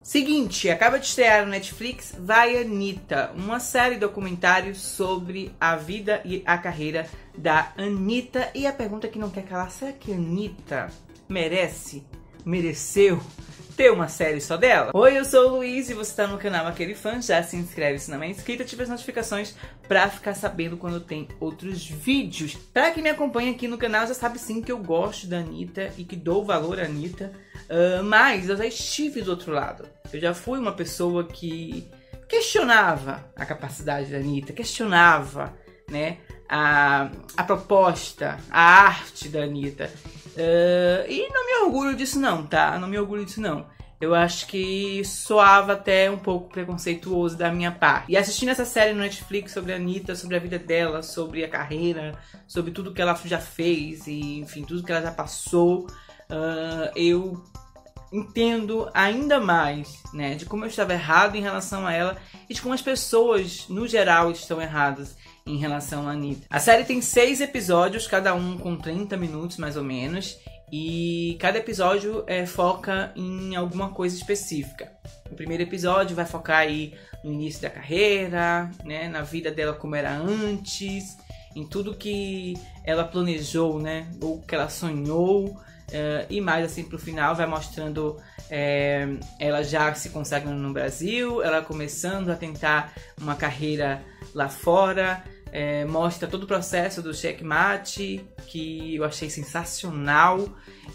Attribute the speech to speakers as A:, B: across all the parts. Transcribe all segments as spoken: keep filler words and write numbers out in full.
A: Seguinte, acaba de estrear no Netflix Vai Anitta, uma série documentário sobre a vida e a carreira da Anitta. E a pergunta que não quer calar, será que a Anitta merece, mereceu ter uma série só dela? Oi, eu sou o Luiz e você está no canal Aquele Fã. Já se inscreve se não é inscrito, ativa as notificações pra ficar sabendo quando tem outros vídeos. Pra quem me acompanha aqui no canal já sabe sim que eu gosto da Anitta e que dou valor à Anitta. Uh, mas eu já estive do outro lado. Eu já fui uma pessoa que questionava a capacidade da Anitta, questionava, né, a, a proposta, a arte da Anitta. Uh, e não me orgulho disso não, tá? Não me orgulho disso não. Eu acho que soava até um pouco preconceituoso da minha parte. E assistindo essa série no Netflix sobre a Anitta, sobre a vida dela, sobre a carreira, sobre tudo que ela já fez e, enfim, tudo que ela já passou, uh, eu entendo ainda mais, né, de como eu estava errado em relação a ela e de como as pessoas, no geral, estão erradas em relação à Anitta. A série tem seis episódios, cada um com trinta minutos, mais ou menos, e cada episódio é, foca em alguma coisa específica. O primeiro episódio vai focar aí no início da carreira, né, na vida dela como era antes, em tudo que ela planejou, né, ou que ela sonhou. Uh, e mais assim pro final vai mostrando é, ela já se consagrando no Brasil, ela começando a tentar uma carreira lá fora, é, mostra todo o processo do checkmate, que eu achei sensacional,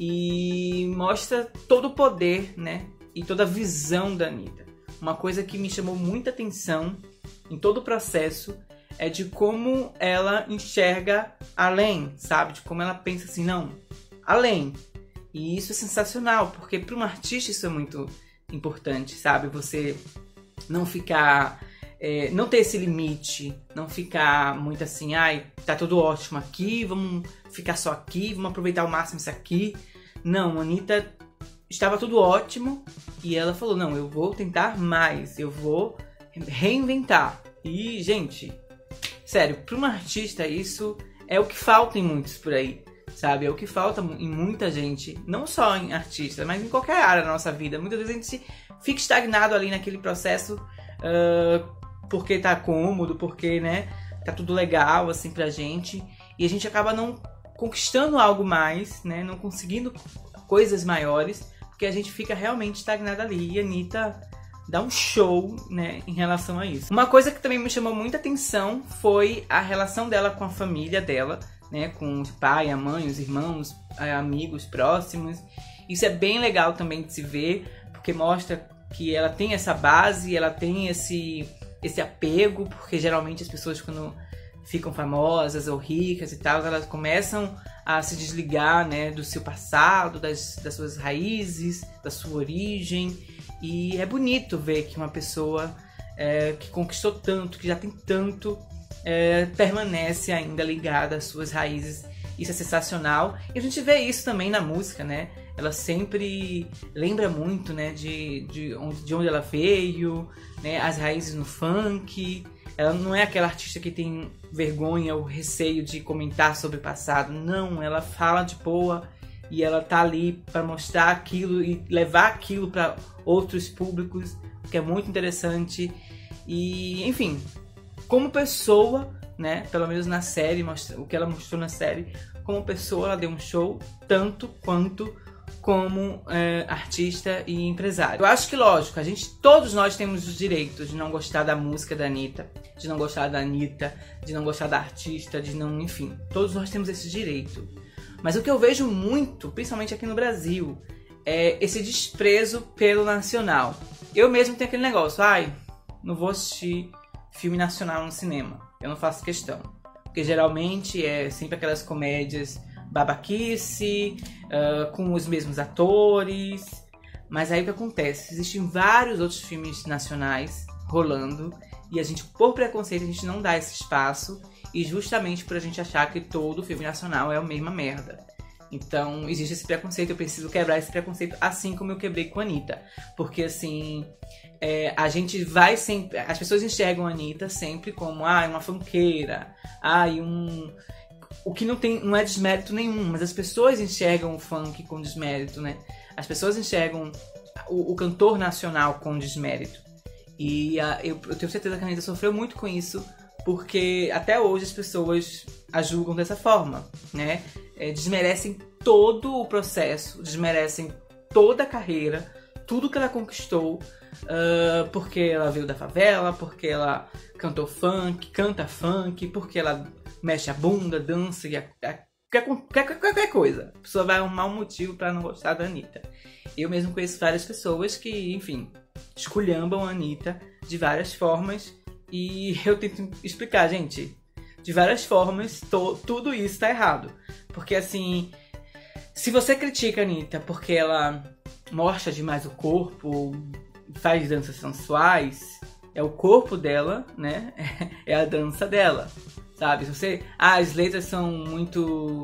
A: e mostra todo o poder, né, e toda a visão da Anitta. Uma coisa que me chamou muita atenção em todo o processo é de como ela enxerga além, sabe, de como ela pensa assim, não, além. E isso é sensacional, porque para um artista isso é muito importante, sabe? Você não ficar, é, não ter esse limite, não ficar muito assim, ai, tá tudo ótimo aqui, vamos ficar só aqui, vamos aproveitar ao máximo isso aqui. Não, a Anitta estava tudo ótimo e ela falou, não, eu vou tentar mais, eu vou reinventar. E, gente, sério, para um artista isso é o que falta em muitos por aí. Sabe, é o que falta em muita gente, não só em artistas, mas em qualquer área da nossa vida. Muitas vezes a gente fica estagnado ali naquele processo uh, porque tá cômodo, porque, né, tá tudo legal assim pra gente, e a gente acaba não conquistando algo mais, né, não conseguindo coisas maiores, porque a gente fica realmente estagnado ali. E a Anitta dá um show, né, em relação a isso. Uma coisa que também me chamou muita atenção foi a relação dela com a família dela, né, com o pai, a mãe, os irmãos, amigos próximos. Isso é bem legal também de se ver, porque mostra que ela tem essa base, ela tem esse, esse apego, porque geralmente as pessoas quando ficam famosas ou ricas e tal, elas começam a se desligar, né, do seu passado, das, das suas raízes, da sua origem. E é bonito ver que uma pessoa é, que conquistou tanto, que já tem tanto, É, permanece ainda ligada às suas raízes. Isso é sensacional. E a gente vê isso também na música, né? Ela sempre lembra muito, né, de, de, onde, de onde ela veio, né? As raízes no funk. Ela não é aquela artista que tem vergonha ou receio de comentar sobre o passado. Não, ela fala de boa e ela tá ali para mostrar aquilo e levar aquilo para outros públicos, que é muito interessante. E, enfim, como pessoa, né, pelo menos na série, mostra, o que ela mostrou na série, como pessoa ela deu um show tanto quanto como é, artista e empresária. Eu acho que, lógico, a gente, todos nós temos os direitos de não gostar da música da Anitta, de não gostar da Anitta, de não gostar da artista, de não, enfim, todos nós temos esse direito. Mas o que eu vejo muito, principalmente aqui no Brasil, é esse desprezo pelo nacional. Eu mesmo tenho aquele negócio, ai, não vou assistir filme nacional no cinema, eu não faço questão, porque geralmente é sempre aquelas comédias babaquice, uh, com os mesmos atores, mas aí o que acontece? Existem vários outros filmes nacionais rolando, e a gente, por preconceito, a gente não dá esse espaço, e justamente por a gente achar que todo filme nacional é a mesma merda. Então, existe esse preconceito, eu preciso quebrar esse preconceito, assim como eu quebrei com a Anitta. Porque, assim, é, a gente vai sempre... As pessoas enxergam a Anitta sempre como, ah, uma funkeira, ah, um... O que não, tem, não é desmérito nenhum, mas as pessoas enxergam o funk com desmérito, né? As pessoas enxergam o, o cantor nacional com desmérito. E a, eu, eu tenho certeza que a Anitta sofreu muito com isso, porque até hoje as pessoas a julgam dessa forma, né? É, desmerecem todo o processo, desmerecem toda a carreira, tudo que ela conquistou, uh, porque ela veio da favela, porque ela cantou funk, canta funk, porque ela mexe a bunda, dança, e a, a, qualquer, qualquer coisa. A pessoa vai arrumar um motivo pra não gostar da Anitta. Eu mesmo conheço várias pessoas que, enfim, esculhambam a Anitta de várias formas, e eu tento explicar, gente, de várias formas, to, tudo isso tá errado. Porque, assim, se você critica a Anitta porque ela mostra demais o corpo, faz danças sensuais, é o corpo dela, né? É a dança dela, sabe? Se você... Ah, as letras são muito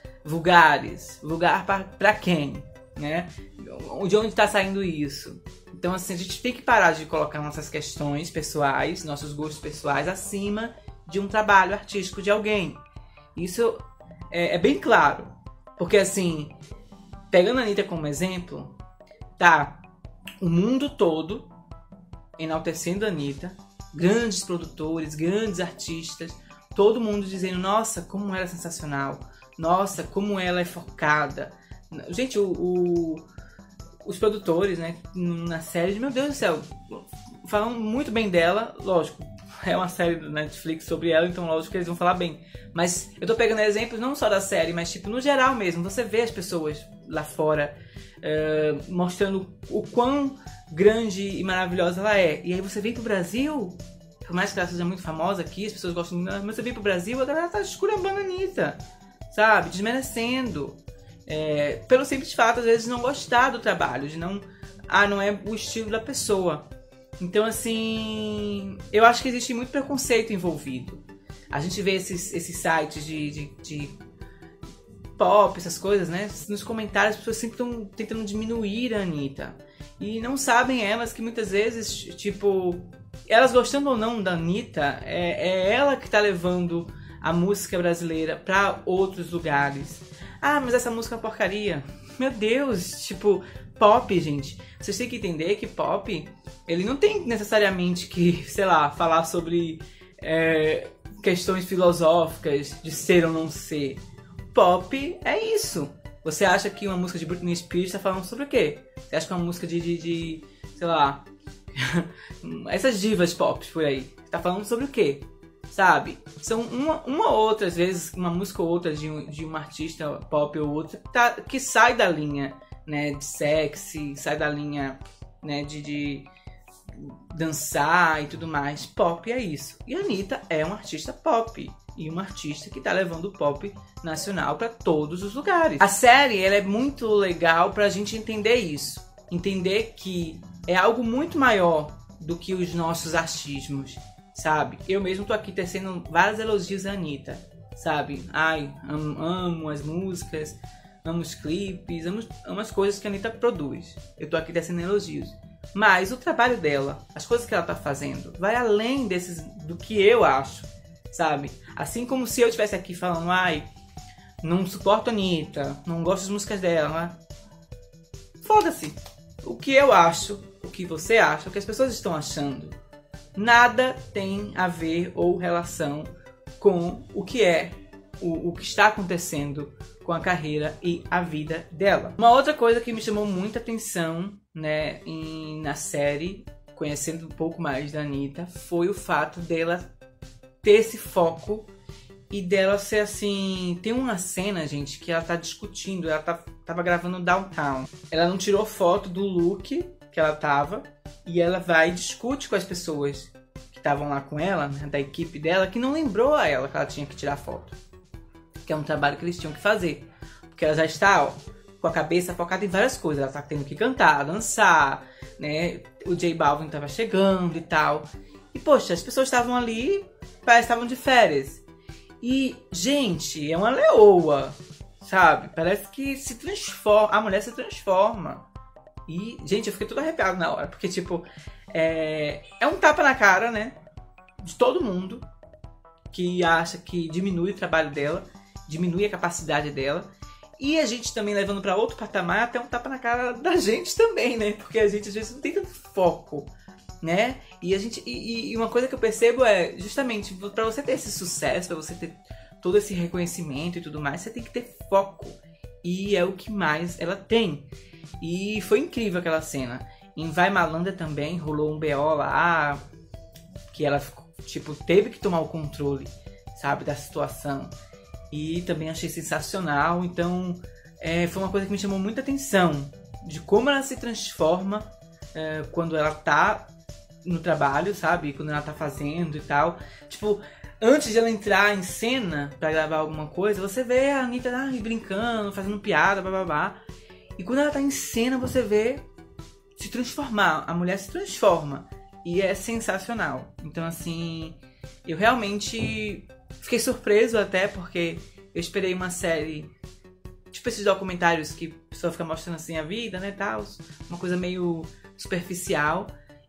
A: vulgares. Vulgar pra, pra quem, né? De onde tá saindo isso? Então, assim, a gente tem que parar de colocar nossas questões pessoais, nossos gostos pessoais, acima de um trabalho artístico de alguém. Isso é, é bem claro. Porque, assim, pegando a Anitta como exemplo, tá o mundo todo enaltecendo a Anitta, grandes produtores, grandes artistas, todo mundo dizendo, nossa, como ela é sensacional, nossa, como ela é focada. Gente, o, o, os produtores, né, na série, meu Deus do céu, falam muito bem dela, lógico, é uma série do Netflix sobre ela, então lógico que eles vão falar bem. Mas eu tô pegando exemplos não só da série, mas tipo, no geral mesmo, você vê as pessoas lá fora uh, mostrando o quão grande e maravilhosa ela é. E aí você vem pro Brasil, por mais que ela seja muito famosa aqui, as pessoas gostam muito, mas você vem pro Brasil, a galera tá esculhambando a Anitta, sabe? Desmerecendo. É, pelo simples fato, às vezes, de não gostar do trabalho, de não... Ah, não é o estilo da pessoa. Então, assim, eu acho que existe muito preconceito envolvido. A gente vê esses, esses sites de, de, de pop, essas coisas, né? Nos comentários, as pessoas sempre estão tentando diminuir a Anitta. E não sabem elas que muitas vezes, tipo, elas gostando ou não da Anitta, é, é ela que tá levando a música brasileira para outros lugares. Ah, mas essa música é uma porcaria. Meu Deus, tipo, pop, gente. Vocês têm que entender que pop, ele não tem necessariamente que, sei lá, falar sobre é, questões filosóficas de ser ou não ser. Pop é isso. Você acha que uma música de Britney Spears está falando sobre o quê? Você acha que uma música de, de, de sei lá, essas divas pop por aí, tá falando sobre o quê? Sabe? São uma, uma ou outra, às vezes, uma música ou outra de, um, de uma artista pop ou outra tá, que sai da linha, né, de sexy, sai da linha, né, de, de dançar e tudo mais. Pop é isso. E a Anitta é uma artista pop. E uma artista que tá levando o pop nacional para todos os lugares. A série, ela é muito legal pra gente entender isso. Entender que é algo muito maior do que os nossos achismos, sabe? Eu mesmo tô aqui tecendo vários elogios à Anitta, sabe? Ai, amo, amo as músicas, amo os clipes, amo, amo as coisas que a Anitta produz. Eu tô aqui tecendo elogios. Mas o trabalho dela, as coisas que ela tá fazendo, vai além desses, do que eu acho, sabe? Assim como se eu estivesse aqui falando, ai, não suporto a Anitta, não gosto das músicas dela, né? Foda-se. O que eu acho, o que você acha, o que as pessoas estão achando, nada tem a ver ou relação com o que é, o, o que está acontecendo com a carreira e a vida dela. Uma outra coisa que me chamou muita atenção, né, em, na série, conhecendo um pouco mais da Anitta, foi o fato dela ter esse foco e dela ser assim... Tem uma cena, gente, que ela tá discutindo, ela tá, tava gravando Downtown. Ela não tirou foto do look que ela tava e ela vai e discute com as pessoas que estavam lá com ela, né, da equipe dela, que não lembrou a ela que ela tinha que tirar foto. Que é um trabalho que eles tinham que fazer. Porque ela já está, ó, com a cabeça focada em várias coisas. Ela tá tendo que cantar, dançar, né? O J Balvin tava chegando e tal. E, poxa, as pessoas estavam ali, parece que estavam de férias. E, gente, é uma leoa, sabe? Parece que se transforma, a mulher se transforma. E, gente, eu fiquei todo arrepiado na hora. Porque, tipo, é, é um tapa na cara, né? De todo mundo que acha que diminui o trabalho dela, diminui a capacidade dela. E a gente também levando pra outro patamar, até um tapa na cara da gente também, né? Porque a gente às vezes não tem tanto foco, né? E, a gente, e, e uma coisa que eu percebo é, justamente, pra você ter esse sucesso, pra você ter todo esse reconhecimento e tudo mais, você tem que ter foco. E é o que mais ela tem. E foi incrível aquela cena. Em Vai Malandra também rolou um B O lá, que ela, tipo, teve que tomar o controle, sabe, da situação. E também achei sensacional. Então, é, foi uma coisa que me chamou muita atenção. De como ela se transforma é, quando ela tá no trabalho, sabe? Quando ela tá fazendo e tal. Tipo, antes de ela entrar em cena pra gravar alguma coisa, você vê a Anitta ah, brincando, fazendo piada, bababá. E quando ela tá em cena, você vê se transformar. A mulher se transforma. E é sensacional. Então, assim, eu realmente fiquei surpreso até, porque eu esperei uma série, tipo esses documentários que a pessoa fica mostrando assim a vida, né, tal, uma coisa meio superficial.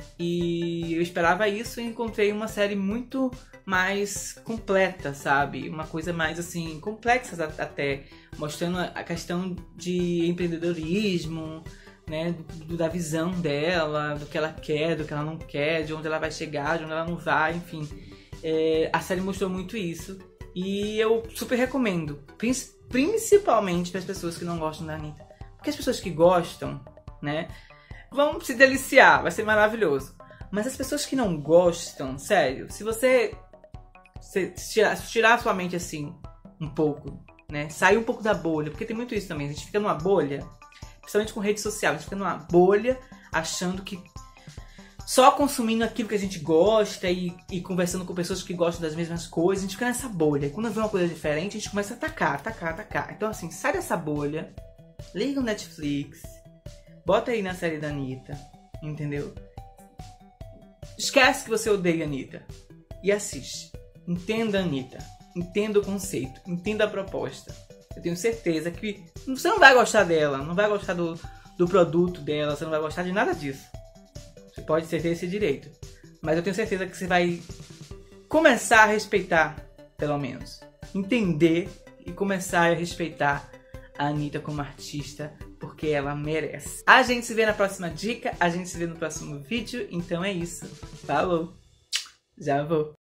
A: E eu esperava isso e encontrei uma série muito mais completa, sabe? Uma coisa mais, assim, complexa até, mostrando a questão de empreendedorismo, né, do, da visão dela, do que ela quer, do que ela não quer, de onde ela vai chegar, de onde ela não vai, enfim. É, a série mostrou muito isso e eu super recomendo, principalmente para as pessoas que não gostam da Anitta. Porque as pessoas que gostam, né, vão se deliciar, vai ser maravilhoso. Mas as pessoas que não gostam, sério, se você se tirar, se tirar a sua mente assim um pouco, né, sair um pouco da bolha, porque tem muito isso também, a gente fica numa bolha, principalmente com rede social, a gente fica numa bolha achando que só consumindo aquilo que a gente gosta e, e conversando com pessoas que gostam das mesmas coisas, a gente fica nessa bolha. E quando vê uma coisa diferente, a gente começa a atacar, atacar, atacar. Então assim, sai dessa bolha, liga o Netflix, bota aí na série da Anitta, entendeu? Esquece que você odeia a Anitta e assiste. Entenda a Anitta, entenda o conceito, entenda a proposta. Eu tenho certeza que você não vai gostar dela, não vai gostar do, do produto dela, você não vai gostar de nada disso. Você pode ter esse direito. Mas eu tenho certeza que você vai começar a respeitar, pelo menos. Entender e começar a respeitar a Anitta como artista, porque ela merece. A gente se vê na próxima dica, a gente se vê no próximo vídeo. Então é isso. Falou! Já vou!